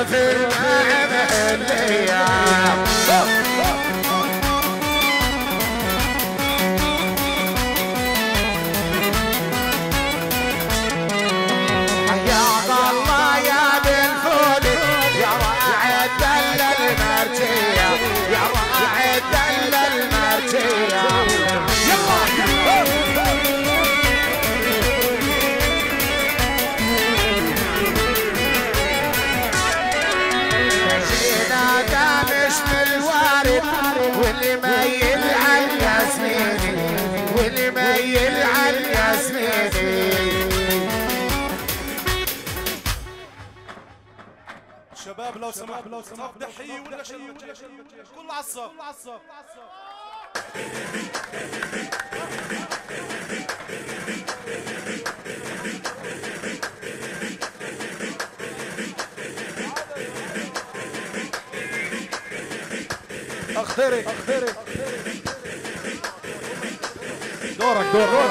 في المحلية حياك الله يا بالفول يا راعي الدلة المرجية يا راعي الدلة المرجية واللي ميل عن ياسميني واللي ميل عن ياسميني شباب لو سمحت صف دحية ولا شيء كله عالصف اخترق دورك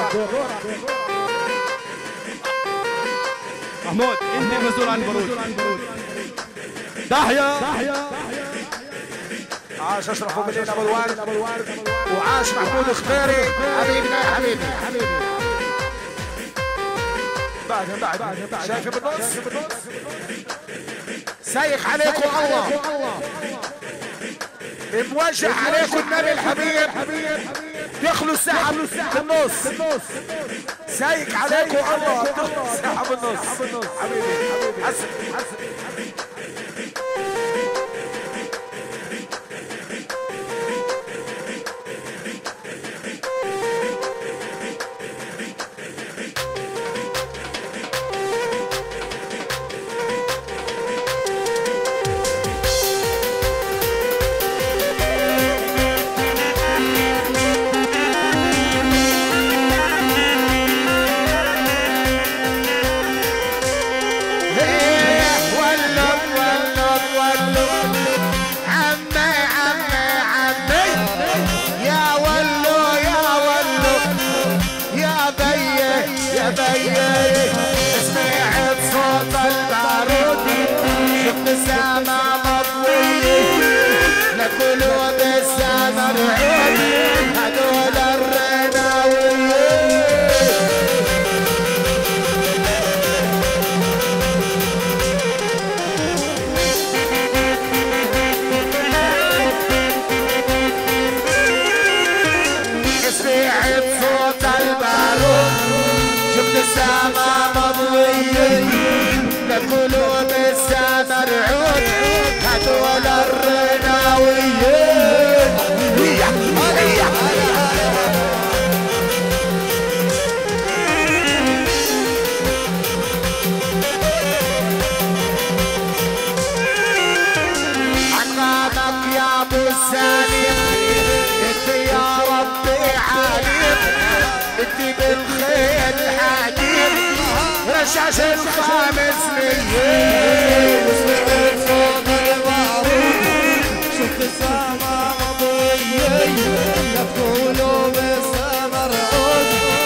محمود انت مسؤول عن البرود تحية عاش اشرف ومدين ابو الوالد وعاش محمود اختيري حبيبنا يا حبيبي بعد شايف بالنص سايق عليكم الله موجه عليكم النبي الحبيب دخلوا الساحه بالنص سايق عليكم الله دخلوا الساحه بالنص حبيبي حسن سمعت صوت البارود شفت السما مضوية لقلوب السما رعود هدول الرناوية سمعت صوت البارود شفت السما مضوية لقلوب السما رعود هدول الرناوية عقابك يا ابو السالم انت يا ربي عالم انت بالخير حديد رشاش الخامس مليون سمعت صوت المعروف شفت السما مضوية لقلوب السما رعود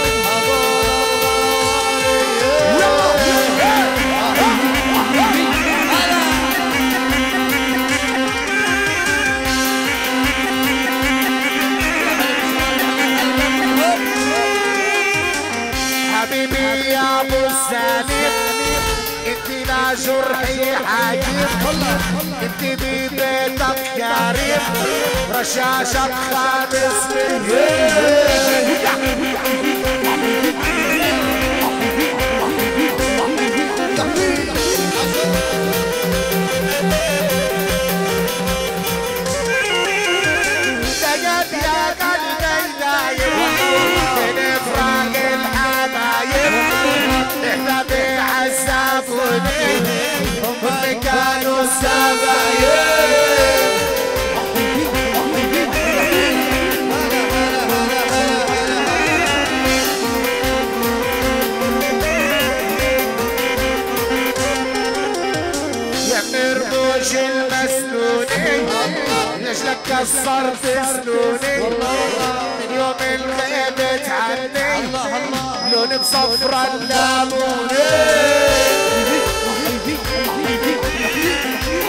حبيبي يا ابو السالم انت لا جرحي حاجب انت ببيتك يا ريت رشاشك خامس دقت يا قلبي دايم من افراق الحبايب احنا بيعذبوني هم كانوا السبايب يا مرموش المسنونين لجلك كسرت سنوني من يوم الغيبة عني لون بصفرة الليموني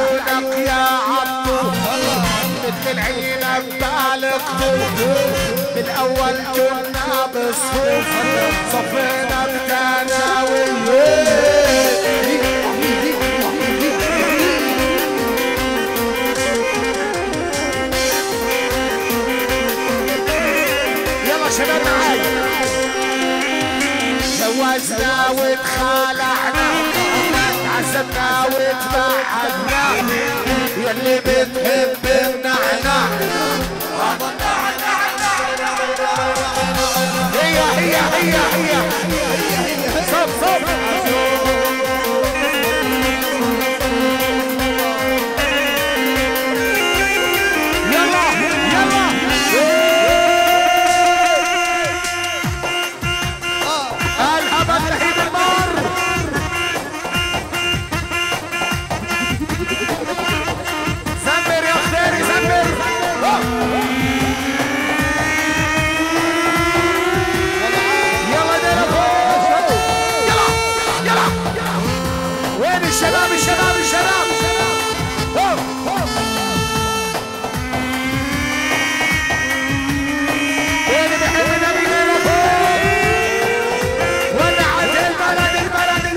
عيونك يا عبدو مثل العين ببالغتو بالاول كنا بصفوف صفينا بتناوي يلا شباب معايا جوزنا وتخالعنا عزمنا وتبعدنا يلي بتحب النعناع هي صف الشباب اللي بيحب النبي غير فوق ولعت البلد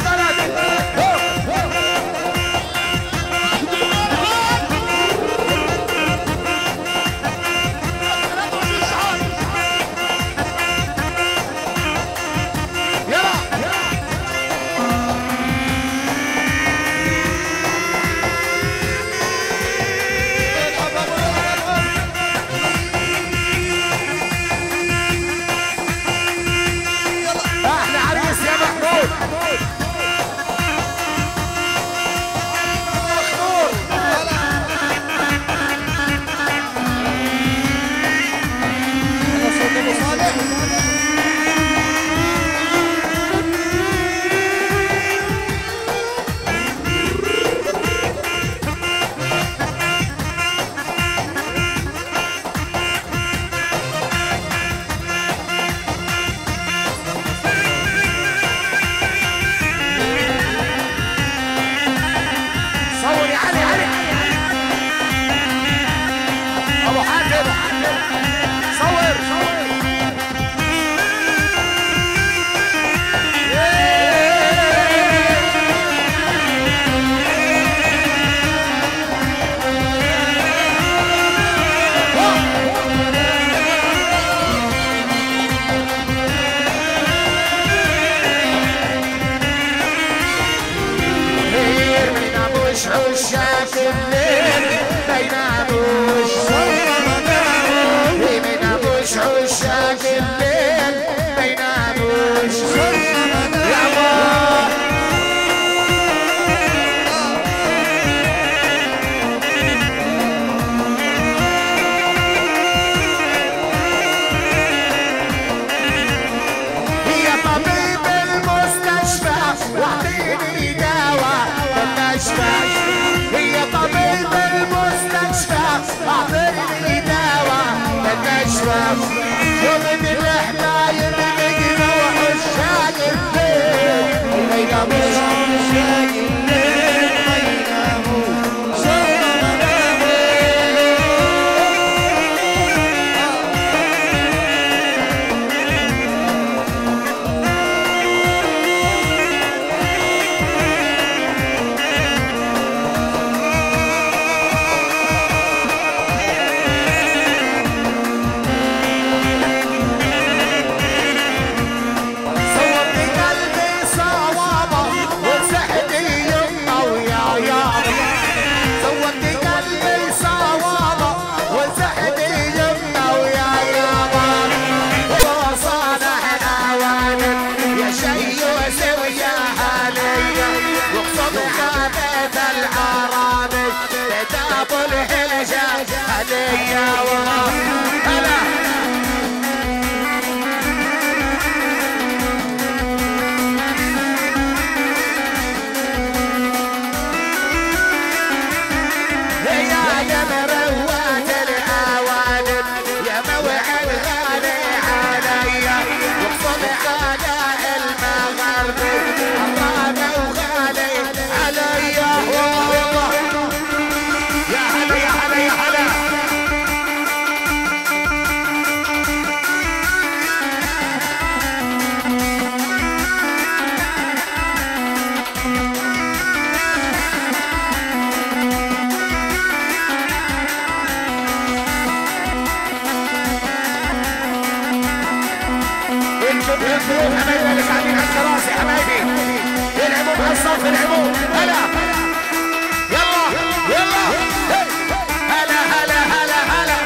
هي طبيب المستشفى اعطيني دواء للنشوة ومن الحماية نجمة وعشاق الليل ما يناموش عشاق الليل ما يناموش الضيوف حبايبي اللي قاعدين على الكراسي حبايبي يلعبوا مع الصف يلعبوا هلا يلا يلا هلا هلا هلا هلا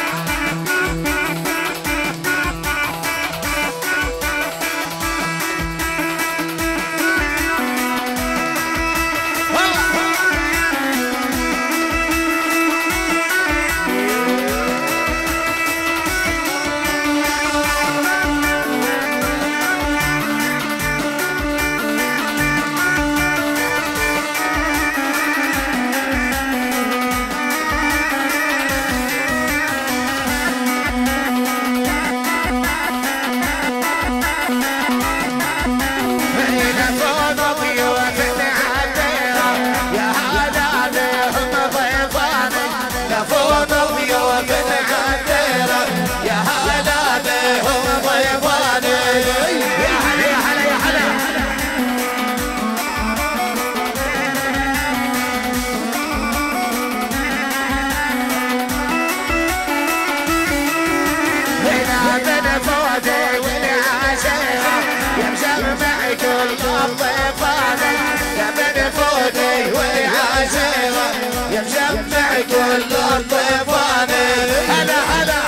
كل الطيفان هلا هلا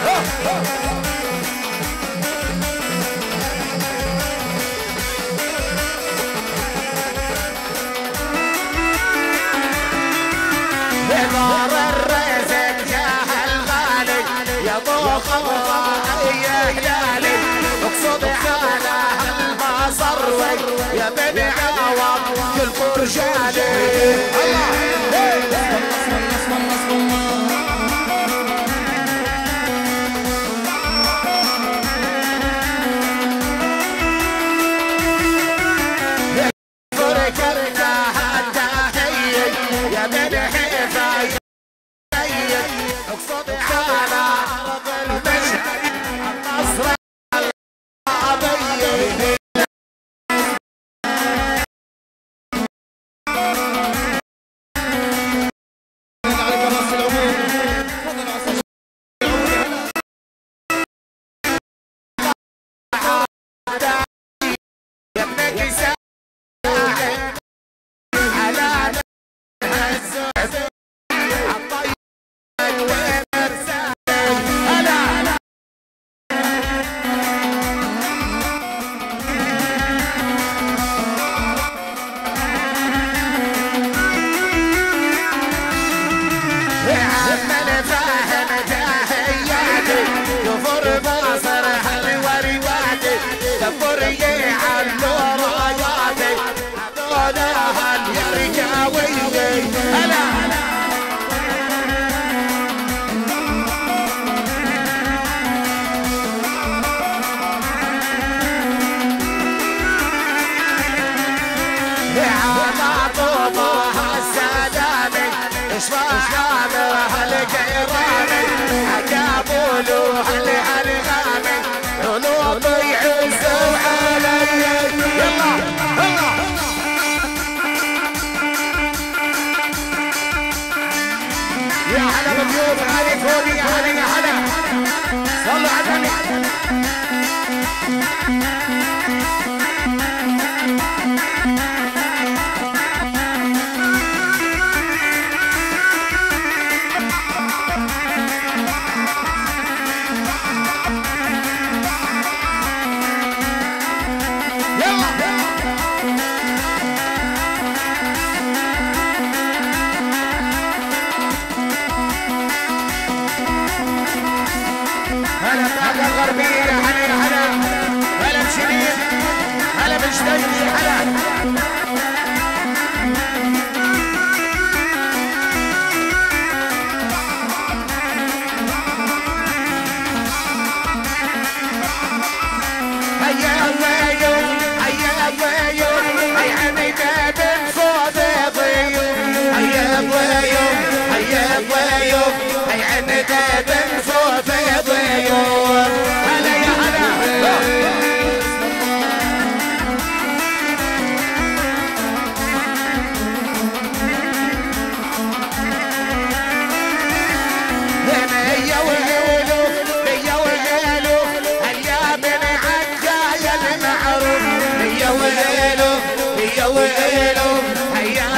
بنار الرزق يا هالغالي يا ابو خضراء يا هلالي اقصد على هالمصروي يا بني عوض كل فرجاني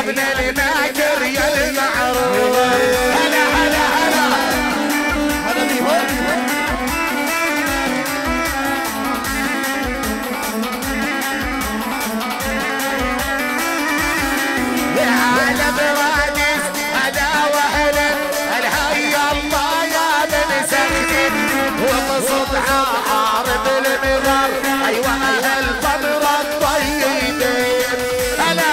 ابن الماكر يا المعروف. هلا هلا هلا هلا بيهم. يا هلا برادس هلا وهلا الهيا الله يا بن سكت وقصدها حارب المغار. ايوه اهل القبر الطيبين. هلا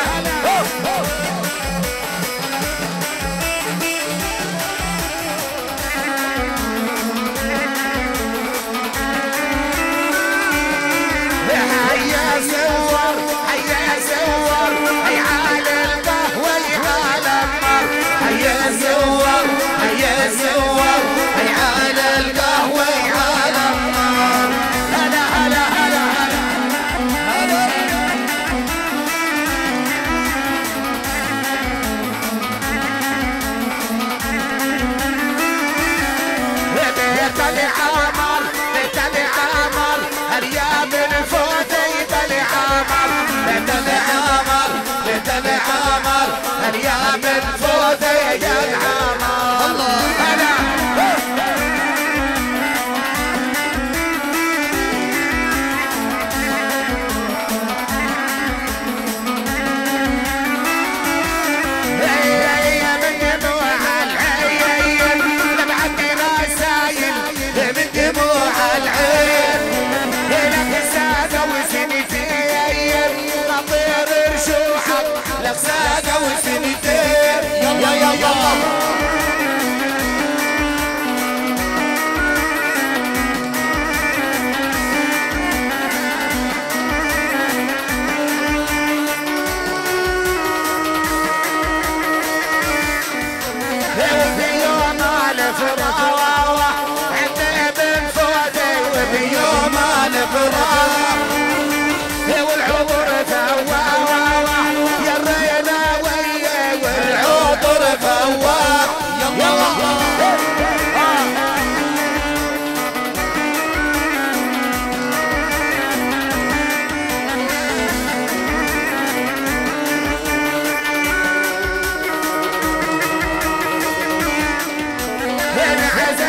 هيا زور هيا زور هيا على القهوة يا على النار. هيا زور هيا زور هيا على القهوة يا على النار. هلا هلا هلا هلا بيت العمر بيت العمر اليا بن فودي بيت العمر بيت العمر بيت العمر اليا بن فودي يا العمر. الله هلا هيا من دموع العين نبعث رسايل من دموع العين. لك سادة وسنتين نطير رشوحك لك سادة وسنتين. يلا يلا وبيوم الفراق عند ابن فودي وبيوم الفراق والعبر فواح يا الرينا والعبر فواح. يلا انعزل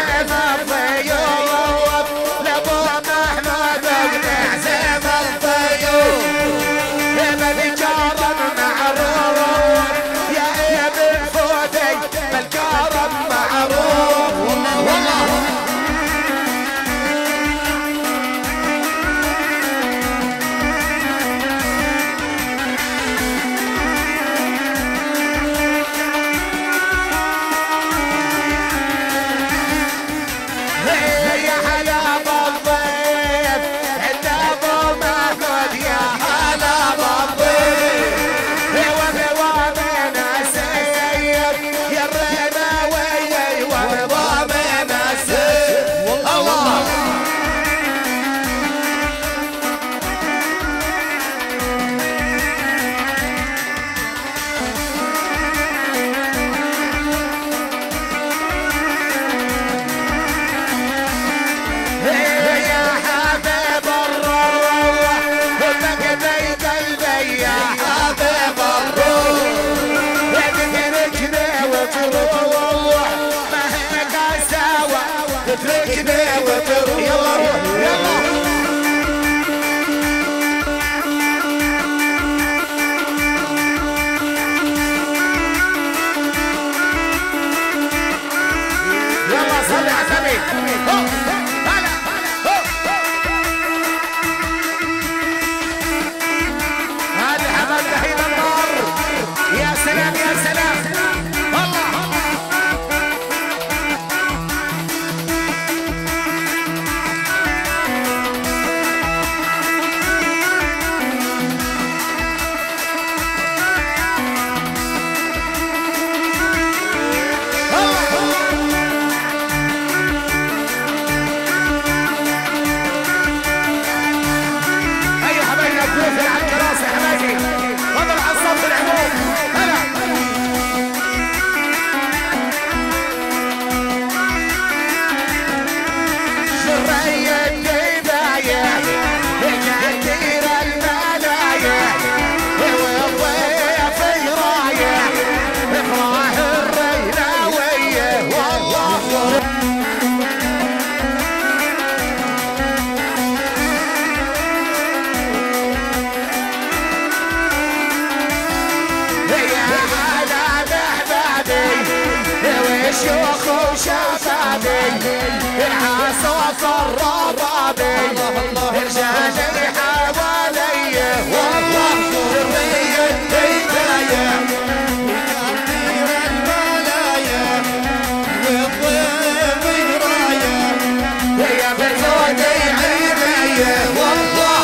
شيوخ وشبابي العاصف الربابي رجالي حوالي والله ذرية البداية يقدر الملايا والضيف راية يا بزودي عيني والله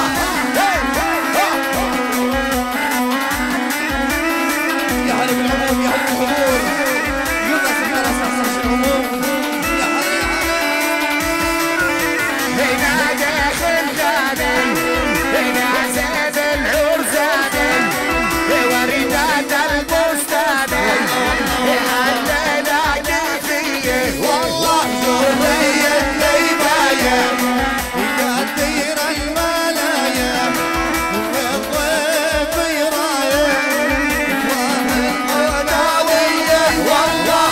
يا هلا بالعموم يا هلا بالحضور يلا سبحان الله العموم يا هلا هنا داخل غادي هنا زاد العرزاني وردات البستاني الليلة كيفية والله ذرية ليباية يقدر الملايا والضيف يرايا والمناوية والله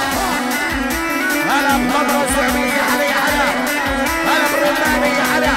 هلا بخضرة سعودية علي على هلا بالرمانية على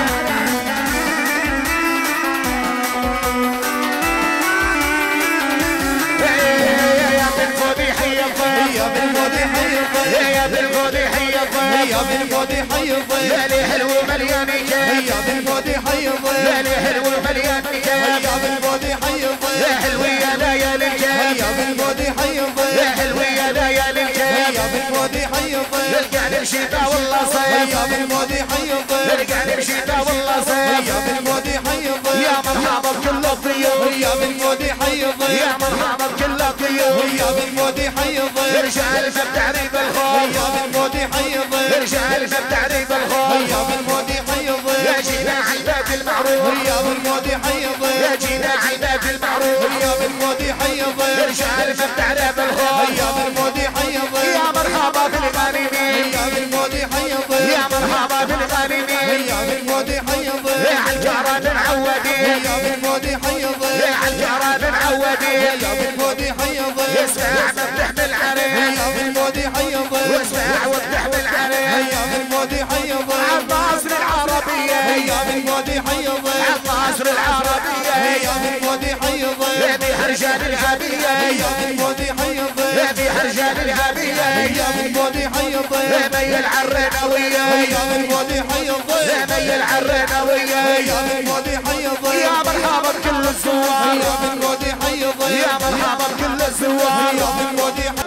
يا بالفودي حي الضيف يا بالفودي حي الضيف يا بالفودي حي الضيف يا بالفودي حي الضيف ليلي حلو مليان كيف يا بالفودي حي الضيف ليلي حلو مليان كيف يا بالفودي حي الضيف يا حلوي يا ليالي الكيف يا بالفودي حي الضيف يا حلوي يا ليالي الكيف يا بالفودي حي الضيف نلقى بشتاء والله صيف يا بالفودي حي الضيف نلقى بشتاء والله صيف يا بالفودي حي الضيف يا مرحبا بكل الضيوف يا بالفودي حي الضيف يا مرحبا بكل الضيوف يا بالفودي حي الضيف رجال بتعريب الخوف يا بالفودي حي الضيف رجال بتعريب الخوف يا بالفودي حي الضيف يا جينا عباد المعروف يا بالفودي حي الضيف يا جينا عباد المعروف يا بالفودي حي الضيف رجال بتعريب الخوف يا بالفودي حي الضيف يا مرحبا بالغانمين يا بالفودي حي الضيف يا مرحبا بالغانمين يا بالفودي حي الضيف يا عالجارة معودين يا بالفودي حي الضيف يا عالجارة معودين يا بالفودي حي الضيف اسمع مفتح بالعريس يا بالفودي حي الضيف واسمع وافتح بالعريس يا بالفودي حي الضيف عالمصر العربية يا بالفودي حي الضيف عالمصر العربية يا بالفودي حي الضيف بيها رجال الغابية يا بالفودي حي الضيف بيها رجال الغابية يا بالفودي حي الضيف ميل عالرناوية يا بالفودي حي الضيف ميل عالرناوية يا بالفودي حي الضيف يا مرحبا بكل الزوار يا بالفودي حي الضيف يا مرحبا بكل الزوار يا بالفودي حي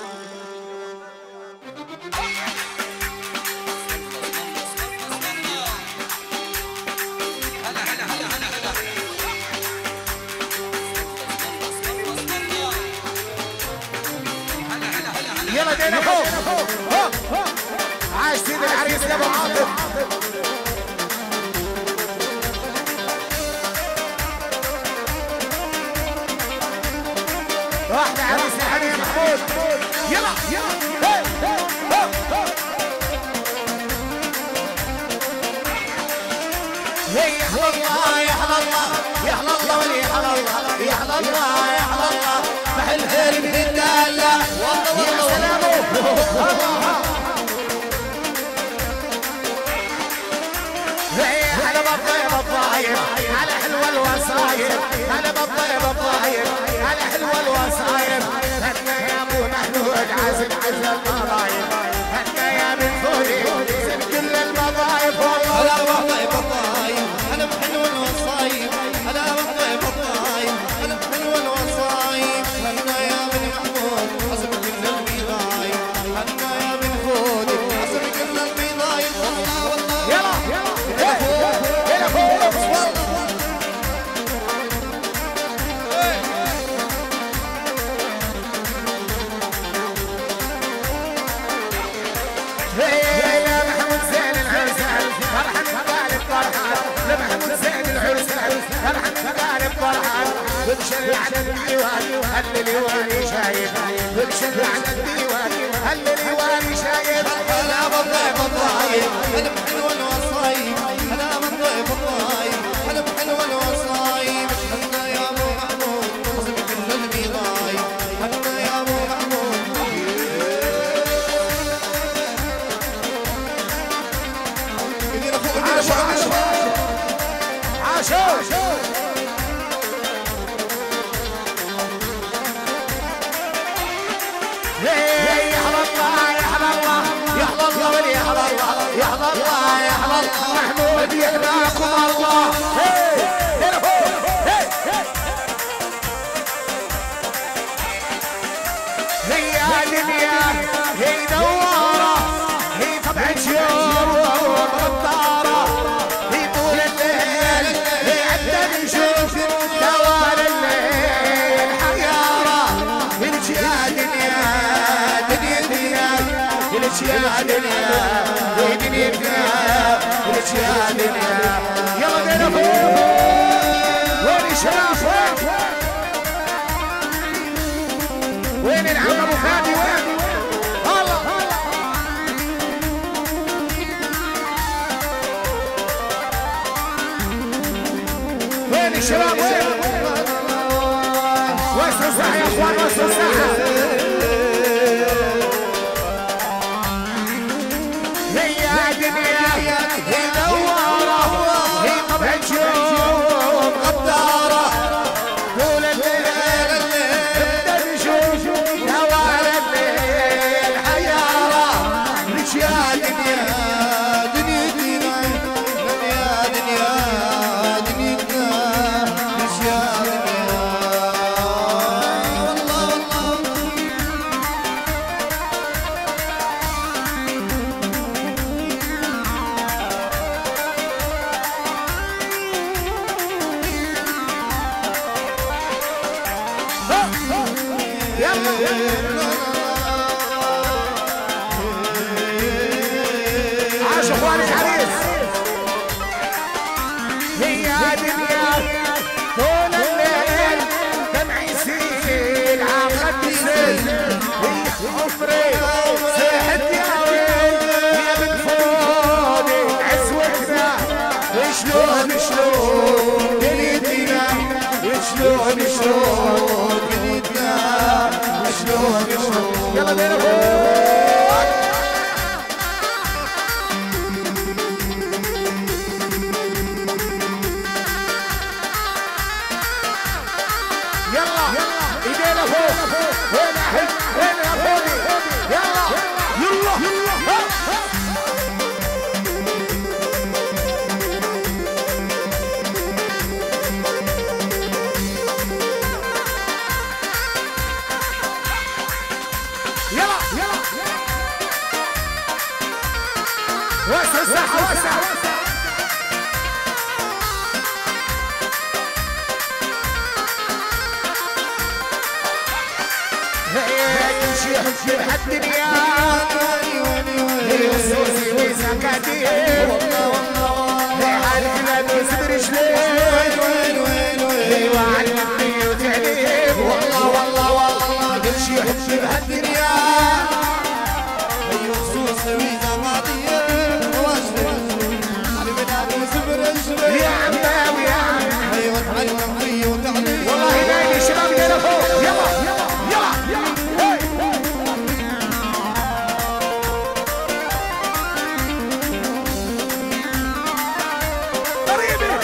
يلا دينا فوق عاش سيد العريس يا ابو عاطف واحدة عريس الحبيب محمود يلا يا حلال الله يا حلال الله يا حلال الله ولي حلال الله يا حلال الله يا حلال الله محل خير من الدالة يا سلام على بالطيب الضايب على حلوة الوصايب على بالطيب الضايب على حلوة الوصايب هنا يا ابو محمود عازم عز المضايب هنا يا بن فودي زين كل المضايب والله على بالطيب الضايب على حلوة الوصايب على بالطيب الضايب على حلوة الوصايب هنا يا بن محمود عازم كل المضايب هنا يا بن فودي عازم كل المضايب والله يلا يلا فوق يا محمود زين العرسان فرحان غالب فرحان لمحمود زين العرسان فرحان غالب فرحان وبشر على الديوان هل الديوان شايف وبشر على الديوان هل الديوان شايف انا بالضيف الضايب انا بحلوة الوصايب انا بالضيف الضايب انا بحلوة الوصايب انا يا ابو محمود قصد كل المضايب انا يا ابو محمود عاشوا يا حرام الله يحلى الله يحلى الله يحلى الله يحلى الله يحلى الله محمود يحلاكم الله هي دنيا هي دوارة هي طبع شيوخ وغدارة هي طول الليل هي عدة نشوف دوار الليل حيارة هلش يا دنيا دنيا دنيا هلش يا دنيا هي دنيا دنيا هلش يا دنيا يلا بينا فوق وين الشباب وين العم ابو فادي وين؟ الله وين الشباب وين؟ وسط الساحة يا اخوان وسط الساحة هي دنيا هي دوارة هي طبع نجوم غدارة طول الليل نبدا نشوف دوار الليل حيارة ليش يا دنيا دنيا دنيا دنيا دنيا دنيا ليش يا دنيا والله والله عاش اخواني العريس هي دنيا طول الليل دمع يسيل عاقد يسيل هي عمري صحت يا ويل يا بنت فودي عزوتنا وشلون شلون دنيتنا شلون شلون دنيتنا شلون شلون يلا بينا فوق يلا ايدينا فوق وين احب وين يا فودي يلا يلا يلا وسع الساحة وسع يمشي يحب الدنيا وسوسي وسكاتي حالنا نسب رجلين وعلمني وتعليم والله والله والله يمشي يحب الدنيا وسوسي وسكاتي يا عماوي يا عماوي والله باقي الشباب هنا فوق يلا يلا يلا قريبي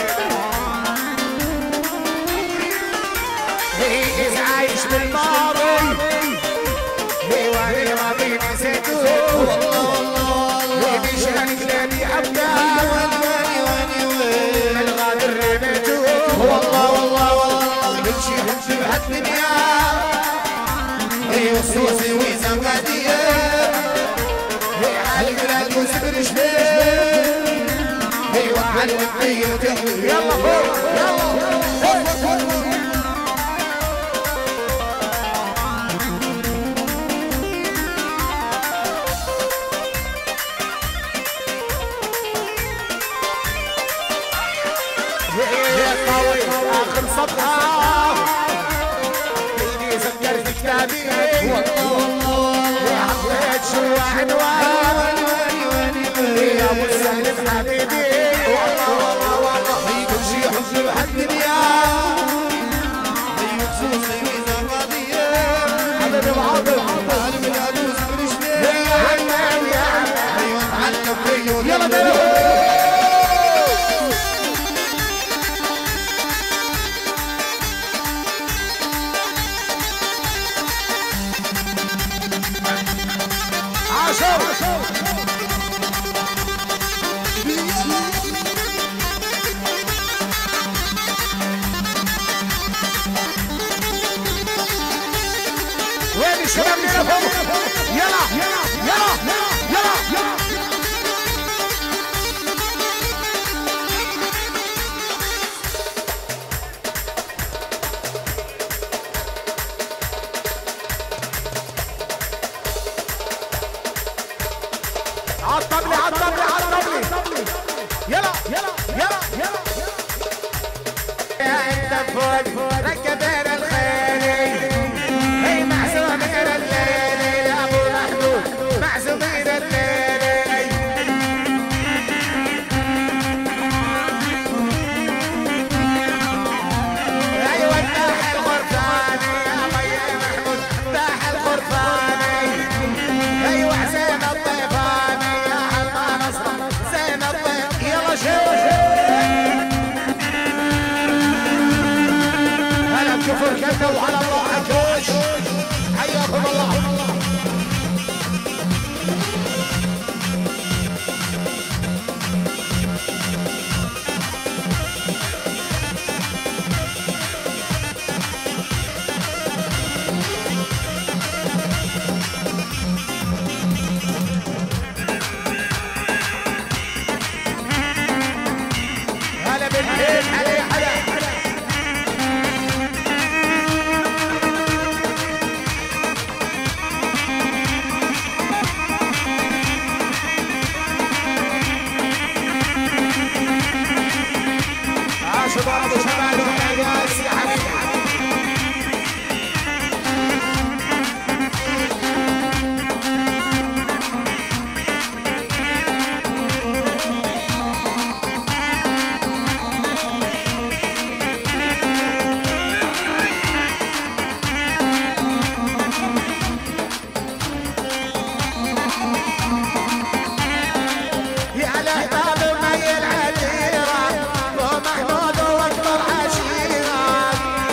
هي عايش بالماضي هي وهي ماضي نسيته والله والله هي بيشهد كلامي حبها الغادر رميته والله والله والله بمشي بمشي بهالدنيا هي وسوسي وزنقاتية هي على البلاد وسبر جبال هي وعلى المحيط يلا فوق يلا قوي اخر صفحه ايدي سكرت كتابي والله والله حطيت شو عنوان يا ابو السالف حبيبي والله والله والله كل شي حب بهالدنيا خصوصي اذا قضيه حبيبي وعاطف عالم العدوس برجلي يا عمام يا عمام ايوه تعلم فيه يلا بينا وين الشباب اللي فوق؟ يلا يلا يلا يلا عالطبلي عالطبلي عالطبلي يلا يلا يلا يلا انت فوق ركبنا الخيل هي معزومين الليل يا ابو محمود معزومين الليل ايوه تاح الغرفاني يا ابي محمود تاح الغرفاني ايوه حسين الضيفاني يا حلمان اصلا حسين الضيف يلا شوف هلا بكفر كذا وعلى الله عجوش حياكم الله هلا بالحيل هلا هلا شباب شمال وعياس يا حبيبي يا الاحباب مي العتيره ابو محمود واكبر عشيره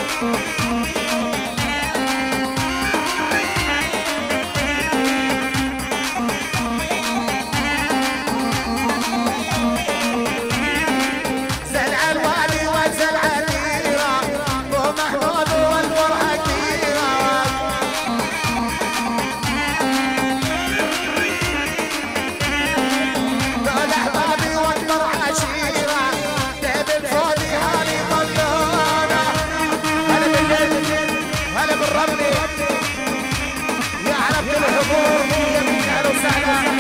زلع الوالي وزلع العتيره ابو محمود واكبر عشيره دول احبابي واكبر عشيره ديب الفولي هاني طلونا هلا بالليل هلا بالرملي يا عرفت الحضور يا بنت اهلا وسهلا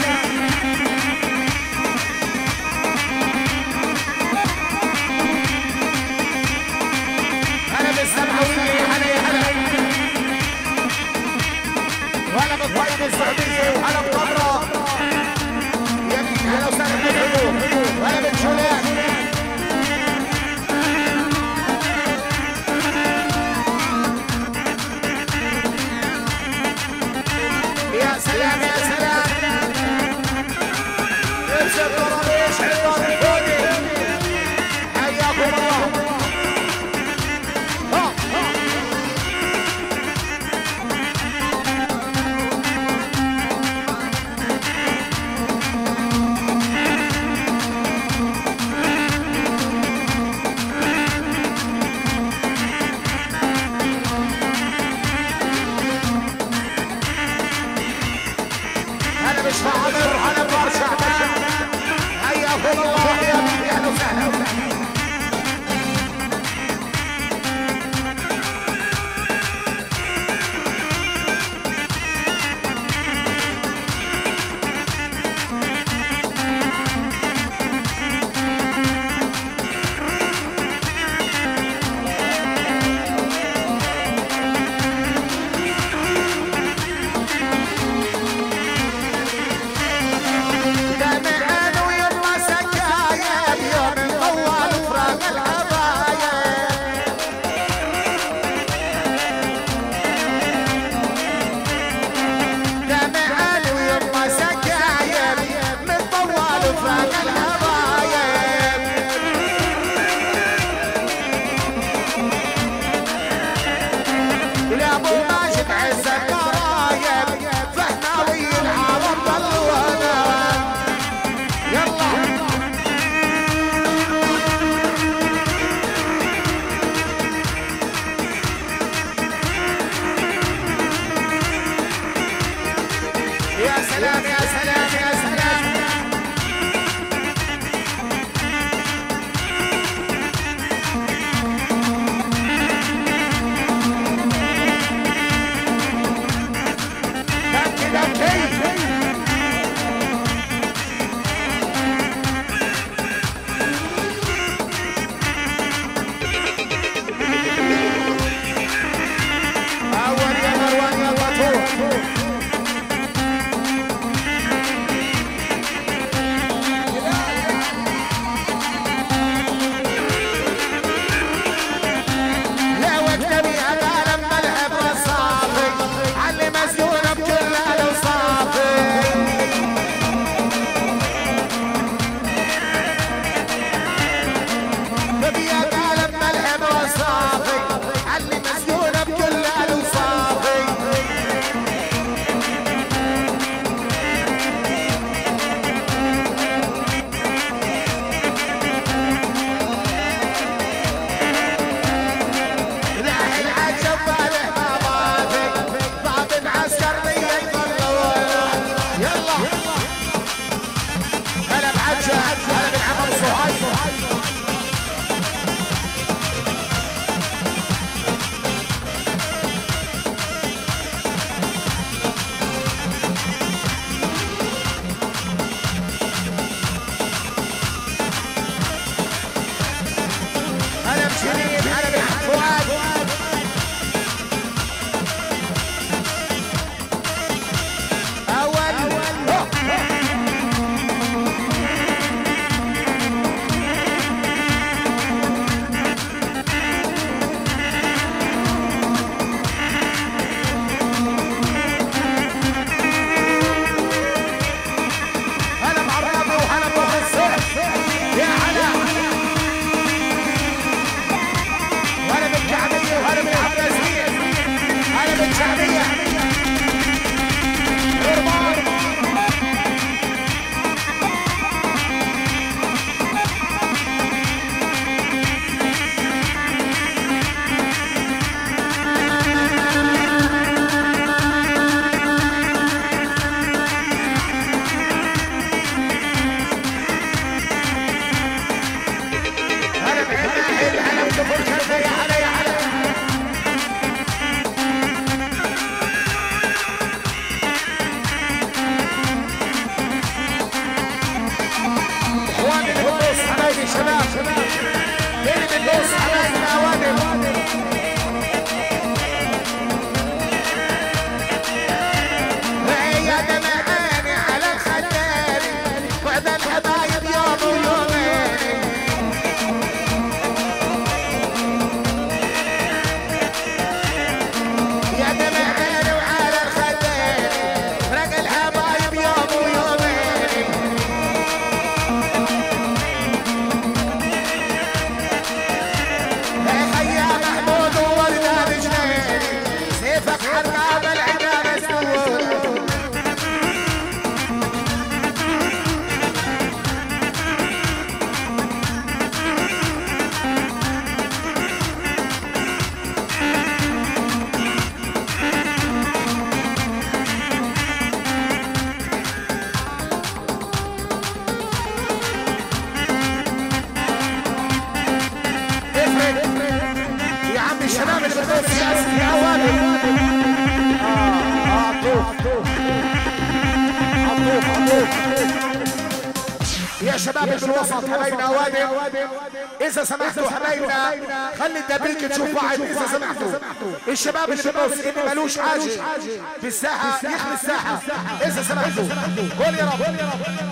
هلا بالسبعوية هلا هلا وهلا بالطيب السعودية وهلا بطبرة يا بنت اهلا وسهلا بالحضور وهلا بالجولان يا سلام يا سلام يوسف طرابيش حلوة الفوقي حياكم الله هلا بشفى عمر هلا بورشة حياكم الله يا بنتي اهلا وسهلا دمعان ويلا سكايا بيوم سلام يا سلام يا سلام. دمكي دمكي أول يا مروان يا بطوط. لا واكتبي أنا لما العبرة صافي علي مسجونة بكل الأوصافي. اكتبي أنا لما العبرة صافي علي مسجونة بكل الأوصافي. لا العجب باله ما ماتي ضابط عسكري يلا هلا بعجب هلا بالعمر صهيب. هلا بشريف هلا بالفؤاد. أول هلا بعرابي وهلا بخسر يا هلا. هلا بالكعبية وهلا بالعباسية هلا بالشعبية. غربان هلا بعيد هلا بكفر شرفة يا هلا يا هلا. اخواني اللي بالنص حبايبي شباب اللي بالنص حبايبي اوادم. يا دمعاني على الخداني وعد الحبايب يوم ويومين. يا دمعاني وعلى الخداني رق الحبايب يوم ويومين. يا محمود وولدان جنيني سيفك حرام العدا مسدود. يا عم الشباب اللي بالنص يا اوادم. عطوف يا شباب اللي بالوسط حبايبنا اوادم. اذا سمحتوا حبايبنا خلي الدبيك تشوف واحد اذا سمحتوا. الشباب اللي بالنص اللي مالوش حاجه بالساحه يخلي الساحه اذا سمحتوا. قول يا رب.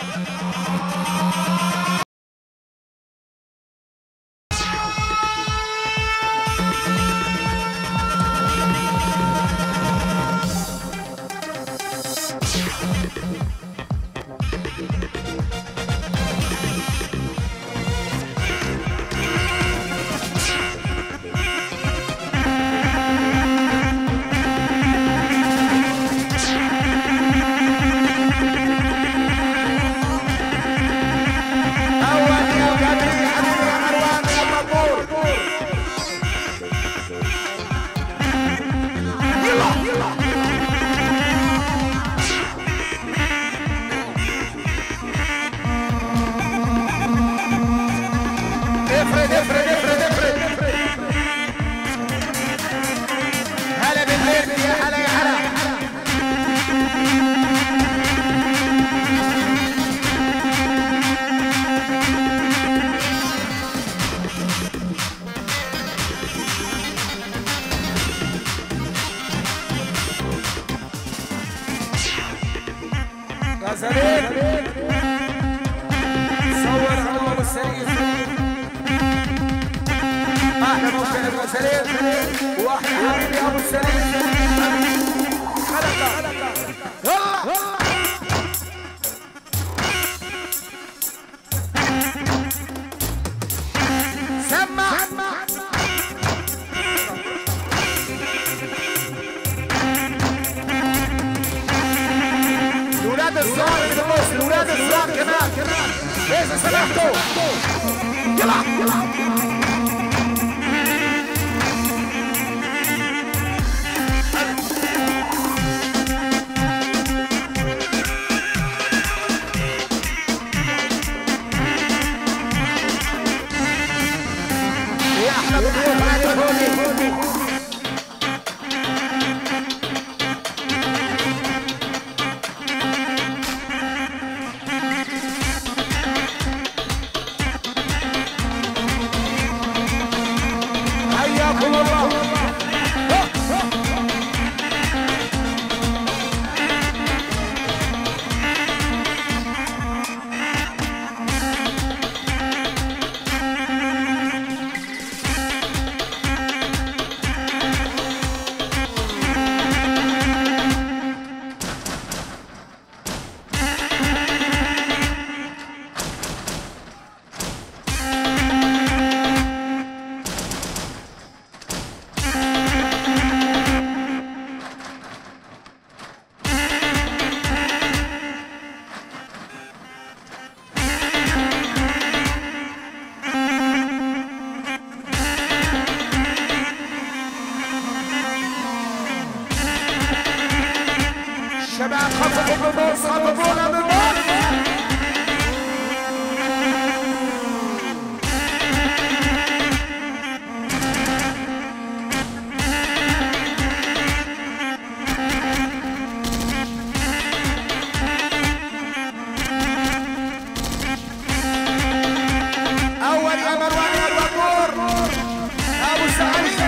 سليم صور على ابو سليم احلى موقع ابو سليم واحلى حبيبي ابو سليم يلا سمع الولاد الصغار في النص الولاد الصغار كمان اذا سمحتوا يلا يا احلى ضيوف علي الهوني حياكم الله شباب خطفوا بالنص خطفونا بالنص اول يا مروان يا البابور ابو السعيد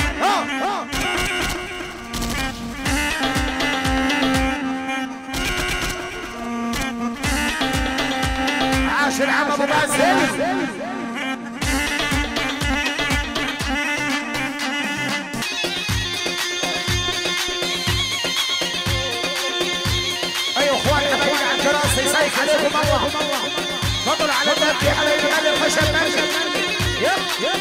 عاشر عم ابو باسل ايوه اخوان حبايبي على الكراسي يسيك عليكم الله تفضل على الباب يا حبايبي خلي الخشب ماشي يلا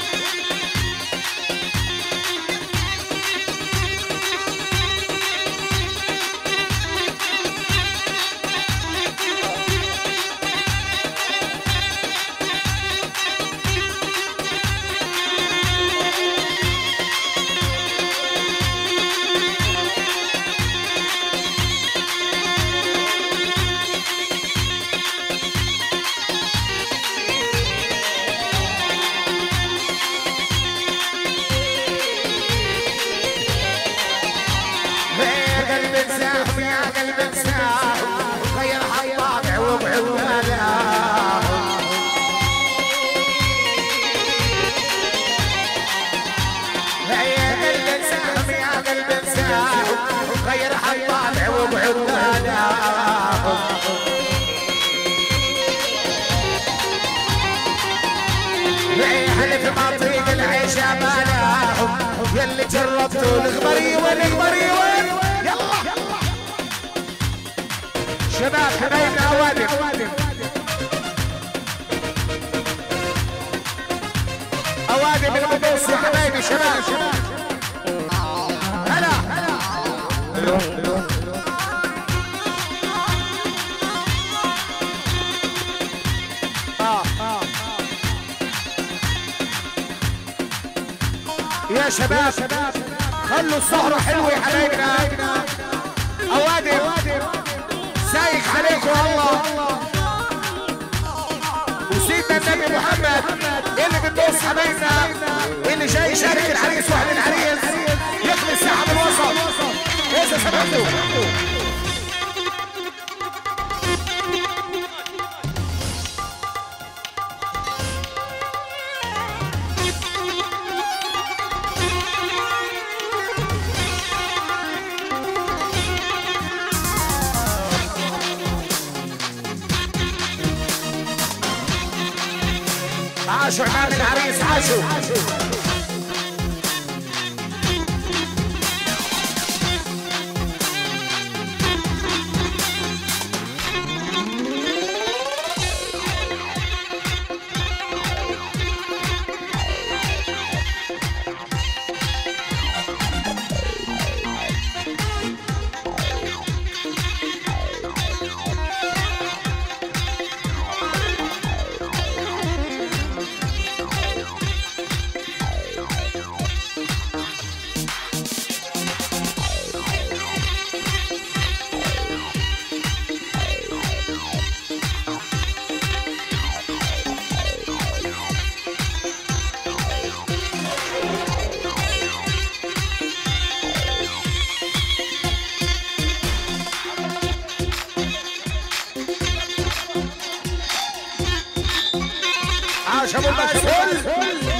غير حطابع وبعدانا حلف ما طريق العيش اماناهم يلي جربتوا الغبري والغبري وين يلا شباب حبايبنا اوادم اوادم المبوس يا حبايبي شباب هلا يا شباب خلوا السهرة حلوة يا حبايبنا اوادم سايق عليكم الله وسيدنا النبي محمد اللي بتدوس حبايبنا اللي جاي يشارك العريس واهل العريس يخلي الساحة بالوسط اذا سمحتوا عاشوا عمام العريس عاشوا. عاش ابو الباسل.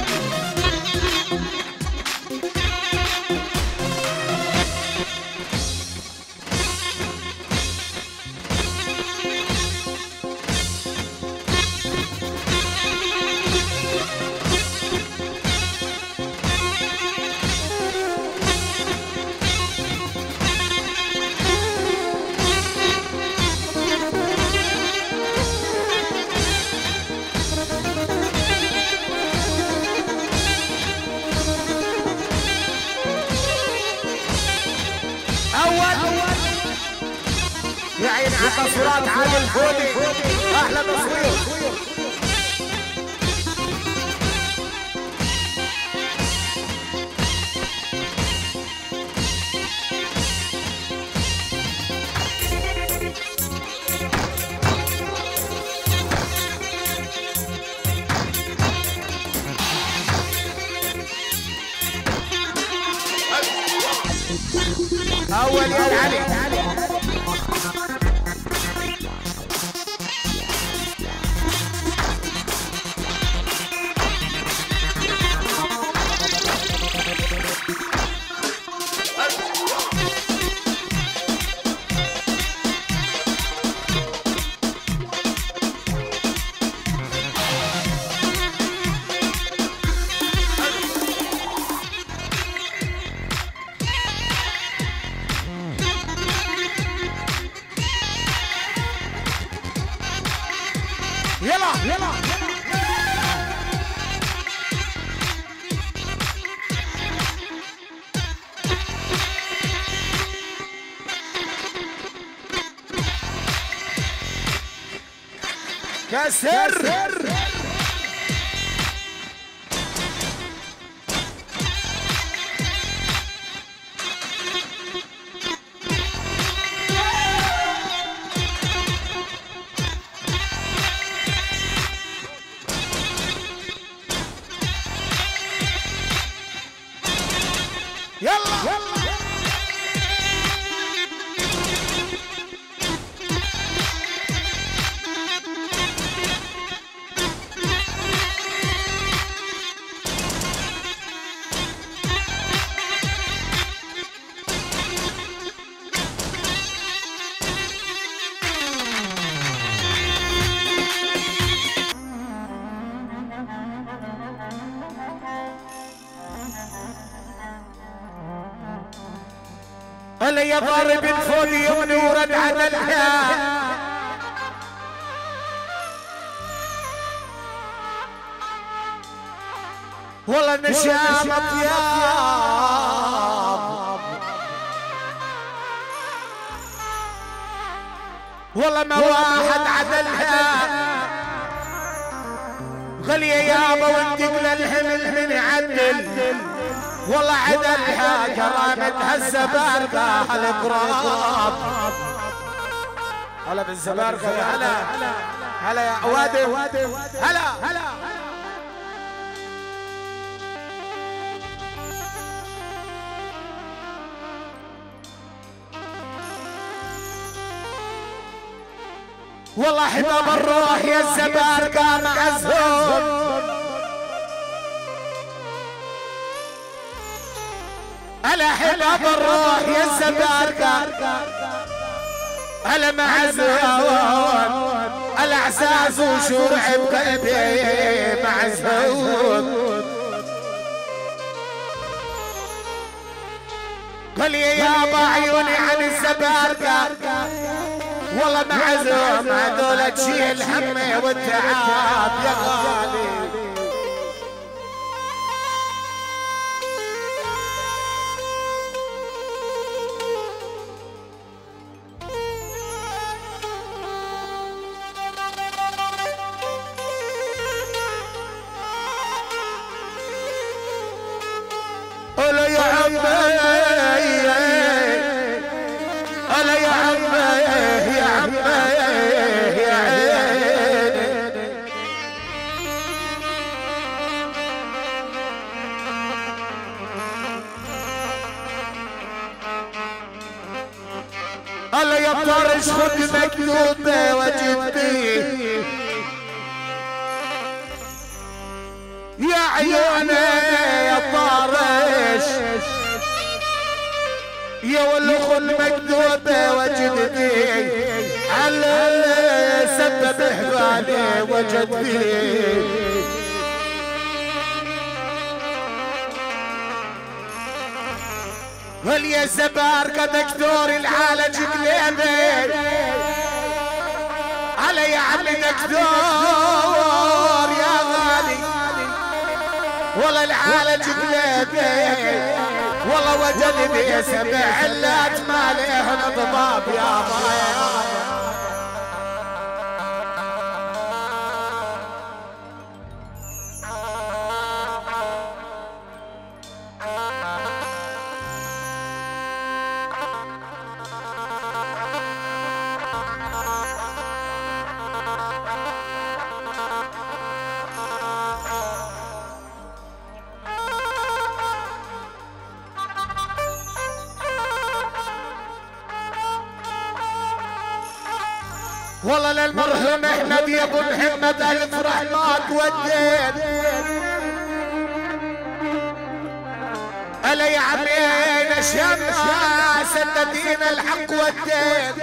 يا عيني على تصويرات عادل الفودي، احلى تصوير. اول يا علي. يلا يلا كسر. يلا هلا يا ضارب الفودي ونورا عدلها. والله النشام اطياب، والله ما واحد عدلها. غالية يابا وانتقل الحمل من عدل، والله عدلها كرامتها الزبارقة القراب. هلا بالزبارقة يا هلا هلا يا وادم هلا هلا. والله حباب الروح يا الزبارقة مع الزهور. هلا حباب الروح يا الزبارقة، هلا مع الزهور. هلا الاحساس وشرع بقلبي معزوم. قل يابا عيوني عن الزبارقة والله معزوم هذول تشيل همي والتعب يا غالي. قولوا يا عمي ألا يا عمي يا عمي يا عيني. ألا يا طرش خد مكتوبة وجدي يا عيوني يا طرش يا والأخن مكتوبة وجدتي على سبب إحبالي وجدتي. قل يا زبارقة دكتور العالج قلبي على يا عمي دكتور يا غالي والله العالج قلبي والله وجد بي سبع علات ما ليه ضباب يا بايا. والله للمرحوم احمد يا ابو محمد الف رحمات وديت. الا يا عمي الشمس سددين الحق وديت.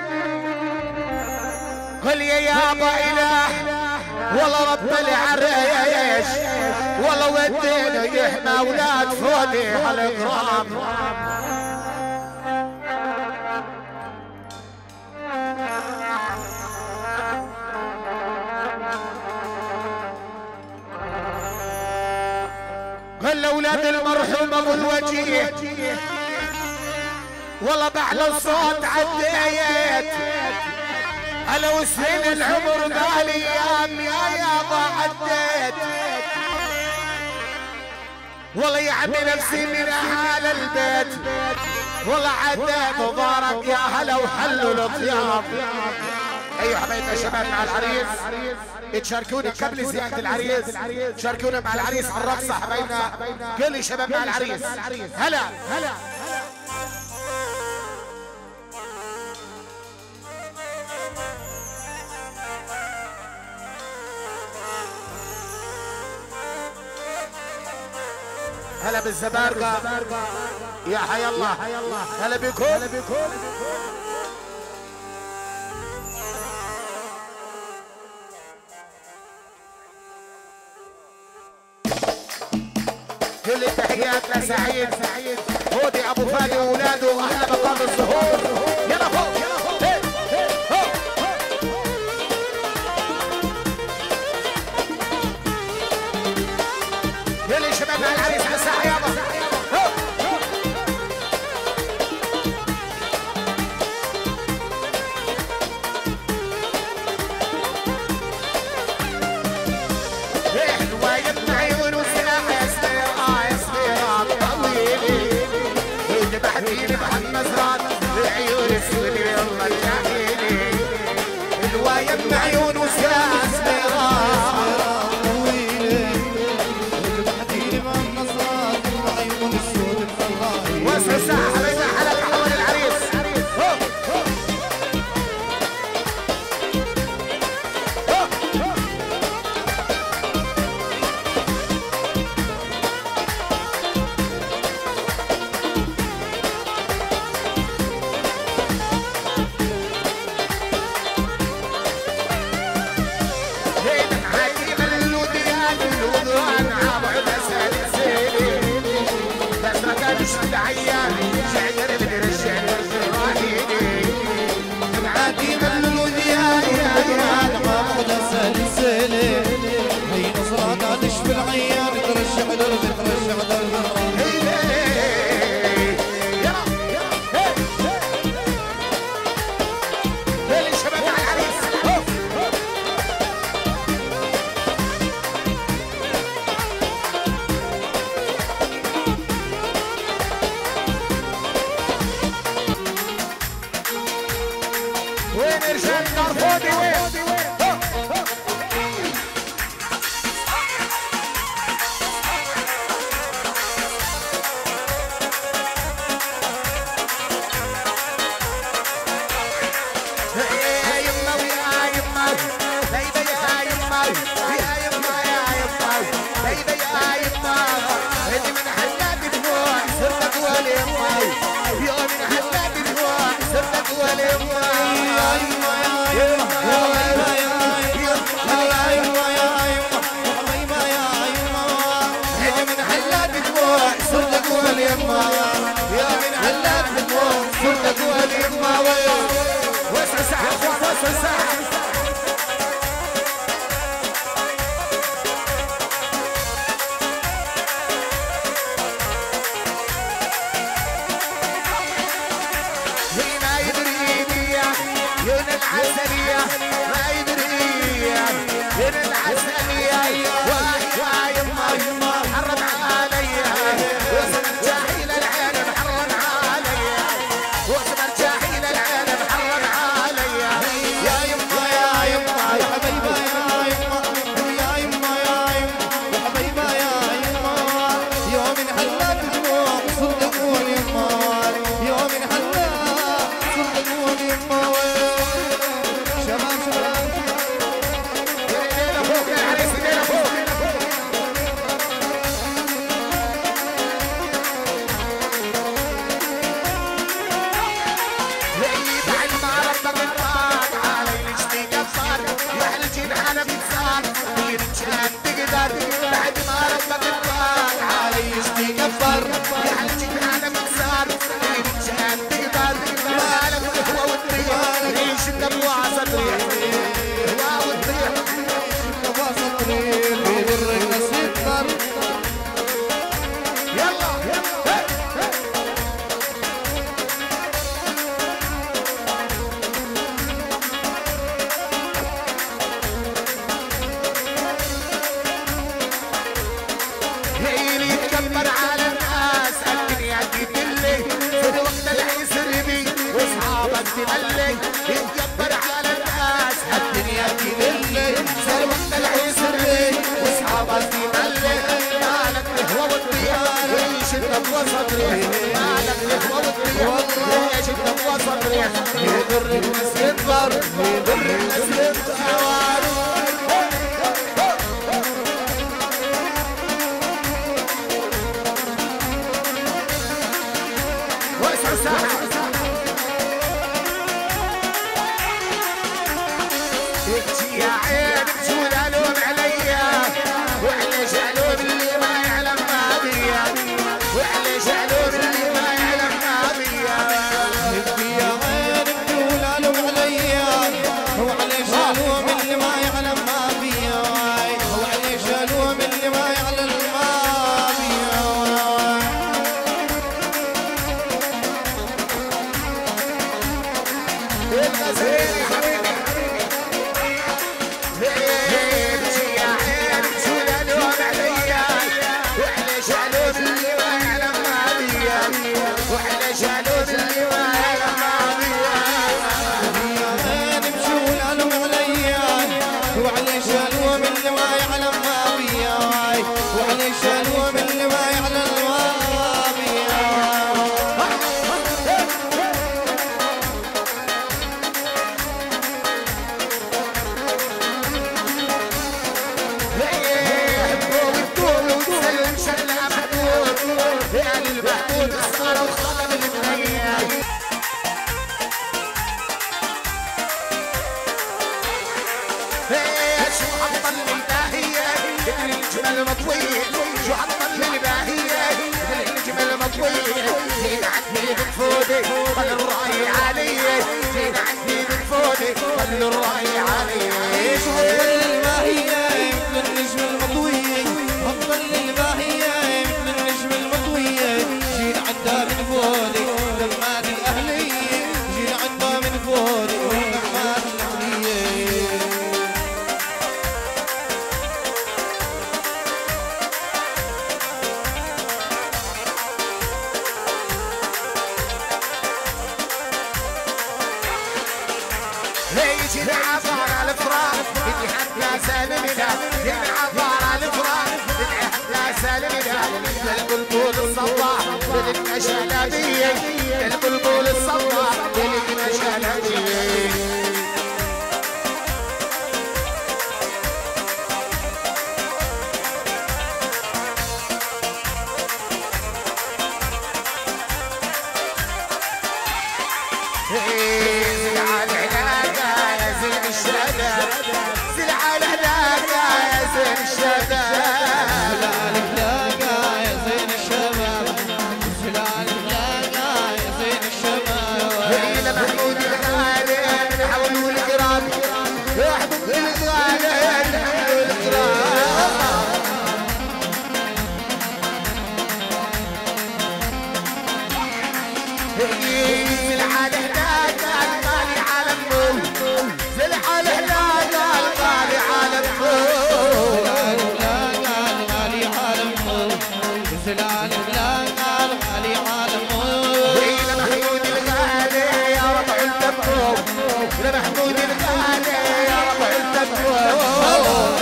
قل يا يابا اله والله رب العريش والله ودينا يحمى اولاد فودي هالاكرام. قل اولاد المرحوم ابو الوجيه والله بعد الصوت عديت انا وسنين العمر بالايام يا يابا عديت. والله يا عمي نفسي من اهل البيت والله عديت وبارك يا هلا وحلوا الضياف. ايوه حبايبنا شباب مع العريس تشاركونا قبل زيارة العريس، شاركونا مع العريس على الرقصة حبايبنا كل شباب مع العريس. هلا هلا هلا بالزبارقة يا حي الله هلا بكم. كل التحيات لسعيد هودي ابو فادي واولاده واهل مقام الظهور. يلا فوق يلا فوق كل شباب مع العريس على الساحه يابا. محمد زراد عيوني وين رجال طرفودي وين يجي العبار على الفراق يجي حتى سالمنا يجي العبار على الفراق يجي حتى سالمنا البلبل الصباح بلدنا شلبيه البلبل الصباح بلدنا شلبيه زل على هناك يا زين الشباب زل على هناك يا زين الشباب زل على هناك يا زين الشباب زل على هناك يا زين الشباب إلى محمود الغالي من حول والقراب يا حبيب الغالي من حول والقراب زل على هناك الغالي عالم زل على هناك الغالي عالم زل على هناك الغالي عالم إلى محمود الغالي يا ربع التبوك إلى محمود الغالي يا ربع التبوك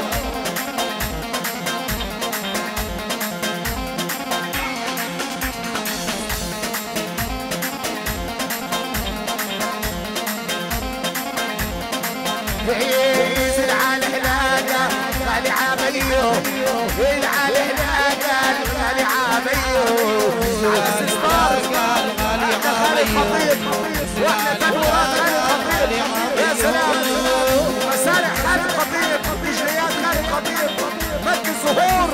زل على هناك غالي عامليو زل على هناك غالي عامليو على الاستثمار الغالي خطيب واحنا تنويرات خالد خطيب يا سلام مسارح خالد خطيب تجريات خالد خطيب مد الزهور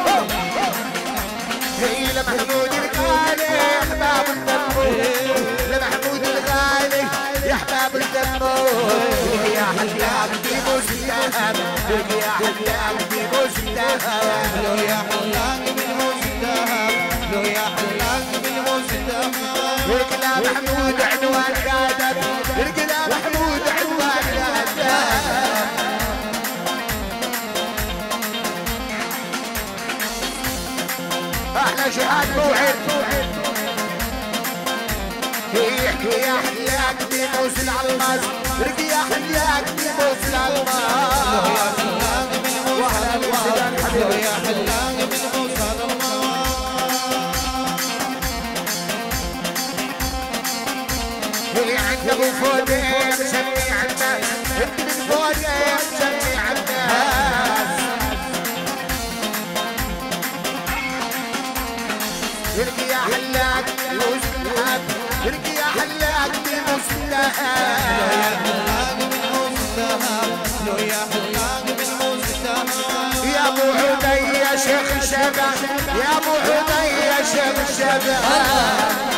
إلى محمود الغالي يا احباب الدمو لمحمود الغالي يا احباب الدمو يا حلام في مزدهر يا حلام في مزدهر لو يا حلاق بالمزدهر لو يا حلاق بالمزدهر يرقنا محمود عنوان قادر يرقنا محمود عنوان قادر احلى جهاد موعد يحكي يا حلاق بموس العلماس يرقي يا حلاق بموس العلماس واحلى الوزدان لو حبيبي يا حلاق بالمزدهر عند ابو فودي مسمي عنا انت من فودي مسمي عنا يرقي يا حلاق بموس العب يرقي يا حلاق بموس العب لو يا حلاق بالمزدهر يا ابو عدي يا شيخ الشباب يا ابو عدي يا شيخ الشباب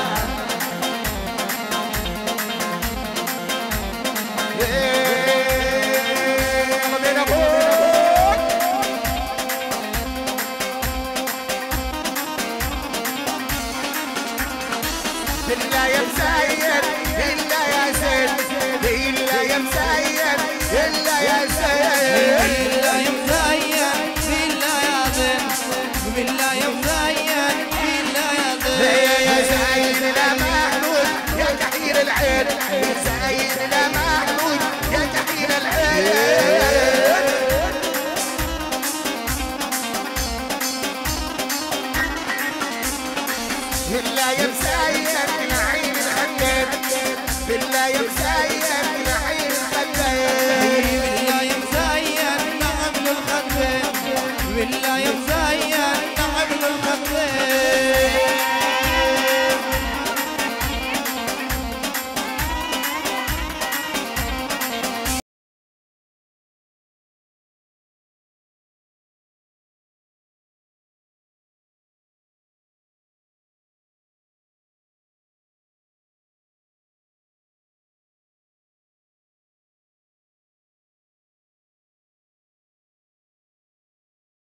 بالله يا مسير بالله يا زين بالله يا مسير بالله يا زين بالله يا مزين بالله يا زين بالله يا مزين بالله يا يا زين زين لا محمود يا كحيل العين يا زين لا محمود يا كحيل العين بالله يا مسير من عين الخدام بالله يا مسير